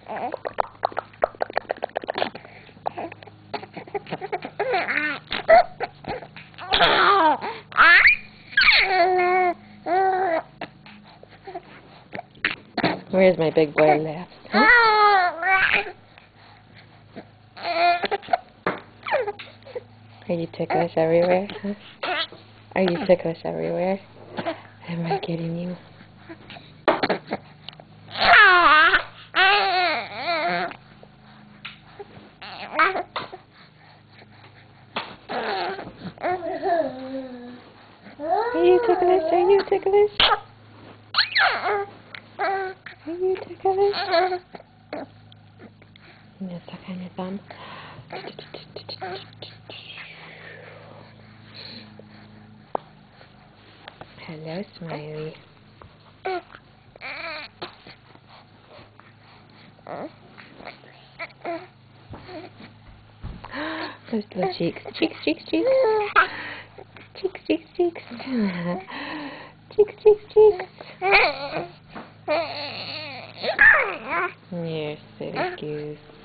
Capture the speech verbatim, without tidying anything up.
Where's my big boy left? Huh? Are you ticklish everywhere? Huh? Are you ticklish everywhere? Am I getting you? Are you ticklish? Are you ticklish? Are you ticklish? I'm gonna suck on your thumb. Hello, Smiley. Those little cheeks. Cheeks, cheeks, cheeks. Cheeks, cheeks, cheeks. Cheeks, cheeks, cheeks. You're silly goose.